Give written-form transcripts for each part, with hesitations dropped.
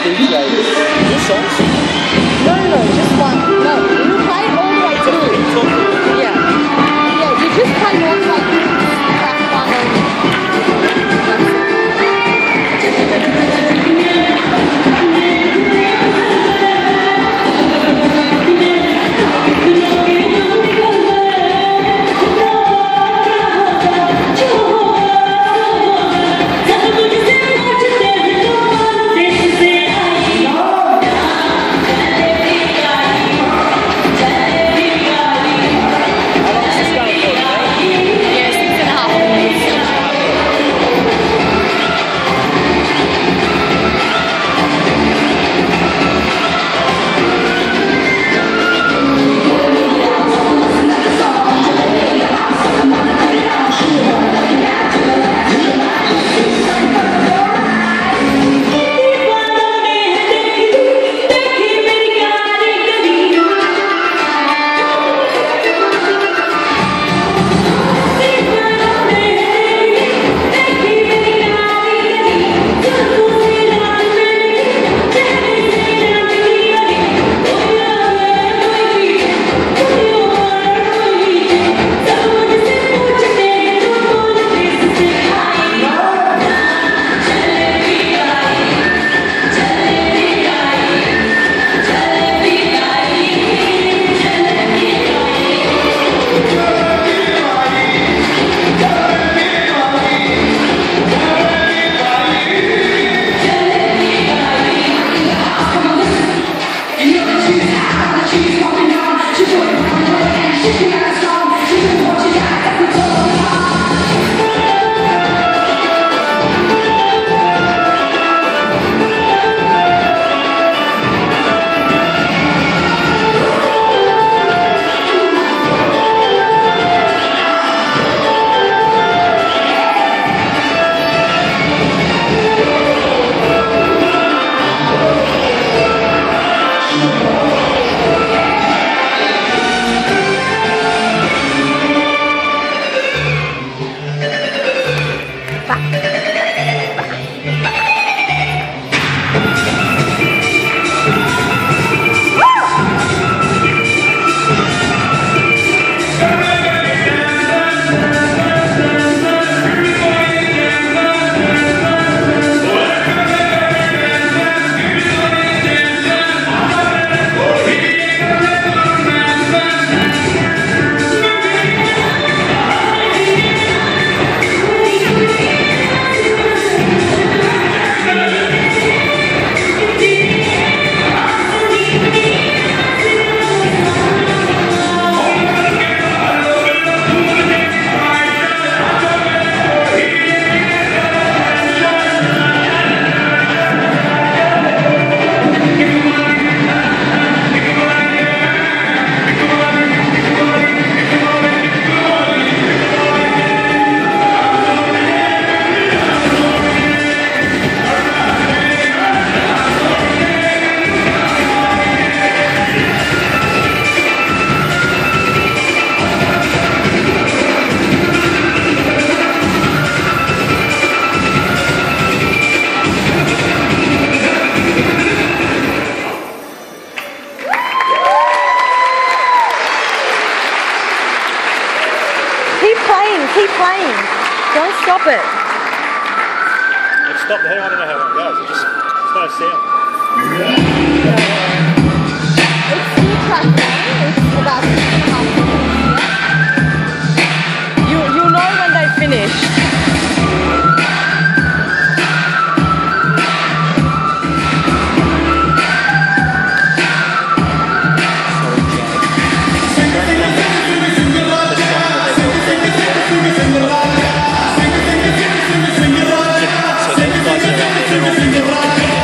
DJs. Your songs? No, just one. No, you play it all the way through. Yeah. Yeah, you just play one like track one only. Keep playing. Don't stop it. It's stopped there. I don't know how long it goes. There's no sound. It's still track one. It's about 6.5 minutes. You'll know when they finish.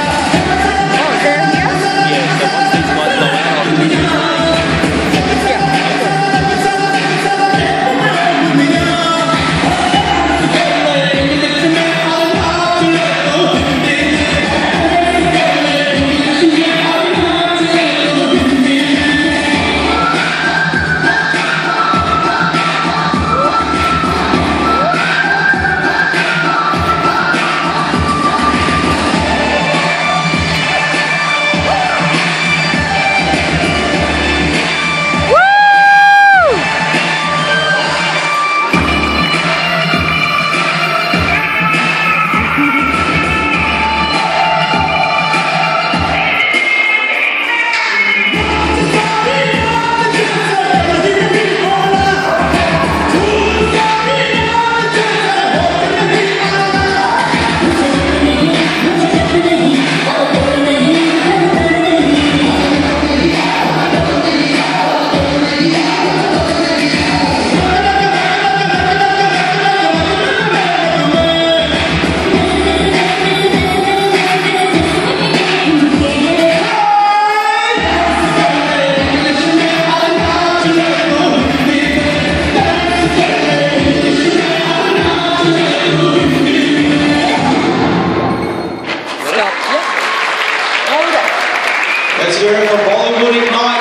Yeah, so once these lights go out, for Bollywood Ignite.